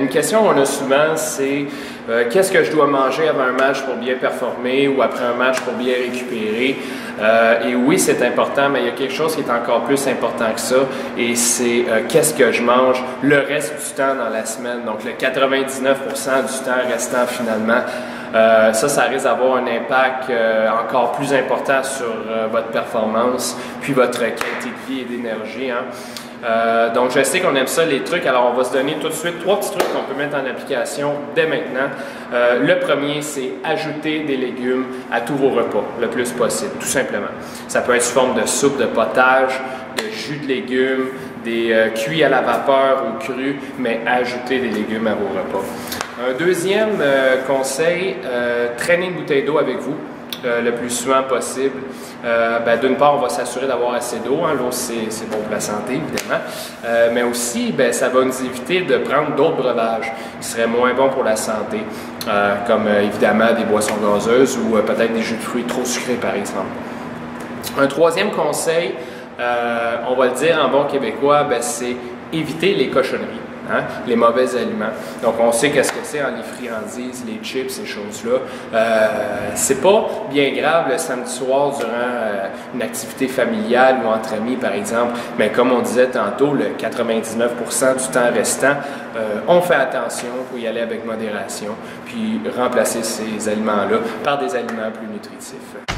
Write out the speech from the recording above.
question qu'on a souvent, c'est qu'est-ce que je dois manger avant un match pour bien performer ou après un match pour bien récupérer? Et oui, c'est important, mais il y a quelque chose qui est encore plus important que ça, et c'est qu'est-ce que je mange le reste du temps dans la semaine, donc le 99% du temps restant finalement. Ça risque d'avoir un impact encore plus important sur votre performance, puis votre qualité de vie et d'énergie. Donc, je sais qu'on aime ça, les trucs. Alors, on va se donner tout de suite 3 petits trucs qu'on peut mettre en application dès maintenant. Le premier, c'est ajouter des légumes à tous vos repas, le plus possible, tout simplement. Ça peut être sous forme de soupe, de potage, de jus de légumes, des cuits à la vapeur ou crus, mais ajoutez des légumes à vos repas. Un deuxième conseil, traînez une bouteille d'eau avec vous. Le plus souvent possible. D'une part, on va s'assurer d'avoir assez d'eau. L'eau, c'est bon pour la santé, évidemment. Mais aussi, ça va nous éviter de prendre d'autres breuvages qui seraient moins bons pour la santé, comme évidemment des boissons gazeuses ou peut-être des jus de fruits trop sucrés, par exemple. Un troisième conseil, on va le dire en bon québécois, c'est éviter les cochonneries. Les mauvais aliments. Donc, on sait qu'est-ce que c'est, les friandises, les chips, ces choses-là. C'est pas bien grave le samedi soir durant une activité familiale ou entre amis, par exemple, mais comme on disait tantôt, le 99% du temps restant, on fait attention pour y aller avec modération, puis remplacer ces aliments-là par des aliments plus nutritifs.